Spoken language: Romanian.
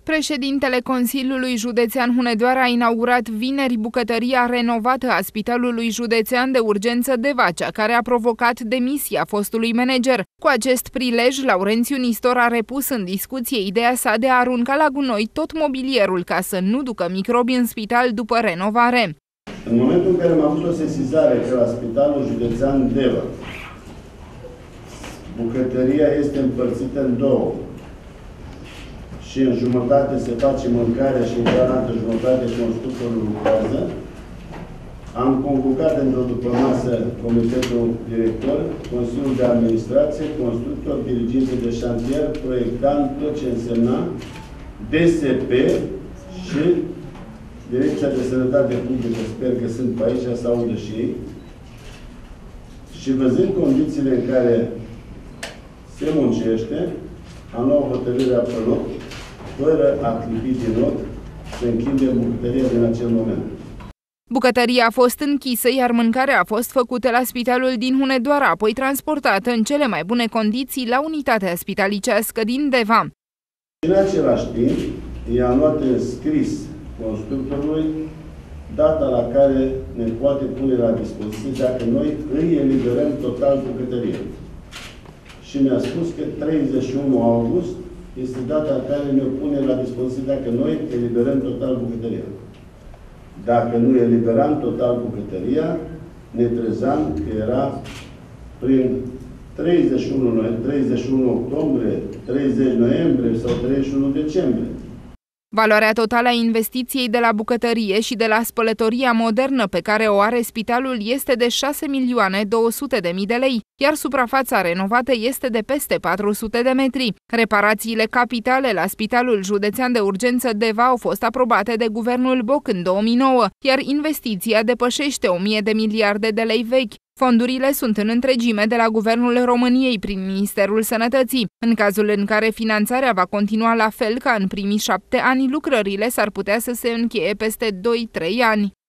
Președintele Consiliului Județean Hunedoara a inaugurat vineri bucătăria renovată a Spitalului Județean de Urgență Devacea, care a provocat demisia fostului manager. Cu acest prilej, Laurențiu Nistor a repus în discuție ideea sa de a arunca la gunoi tot mobilierul ca să nu ducă microbi în spital după renovare. În momentul în care am avut o sesizare că la Spitalul Județean Deva bucătăria este împărțită în două, și în jumătate se face mâncarea și în cealaltă jumătate constructorul lucrează, am convocat într-o dupămasă Comitetul Director, Consiliul de Administrație, constructor, dirigință de șantier, proiectant, tot ce însemna, DSP și Direcția de Sănătate Publică, sper că sunt pe aici, să audă și ei. Și văzând condițiile în care se muncește, am luat hotărârea pe loc, fără a clipi din ochi, să închide bucătăria din acel moment. Bucătăria a fost închisă, iar mâncarea a fost făcută la spitalul din Hunedoara, apoi transportată în cele mai bune condiții la unitatea spitalicească din Deva. În același timp, i-am luat în scris constructorului data la care ne poate pune la dispoziție dacă noi îi eliberăm total bucătăria. Și mi-a spus că 31 august este data în care ne pune la dispoziție dacă noi eliberăm total bucătăria. Dacă nu eliberam total bucătăria, ne trezeam că era prin 31 octombrie, 30 noiembrie sau 31 decembrie. Valoarea totală a investiției de la bucătărie și de la spălătoria modernă pe care o are spitalul este de 6.200.000 de lei, iar suprafața renovată este de peste 400 de metri. Reparațiile capitale la Spitalul Județean de Urgență Deva au fost aprobate de Guvernul Boc în 2009, iar investiția depășește 1000 de miliarde de lei vechi. Fondurile sunt în întregime de la Guvernul României prin Ministerul Sănătății. În cazul în care finanțarea va continua la fel ca în primii 7 ani, lucrările s-ar putea să se încheie peste 2-3 ani.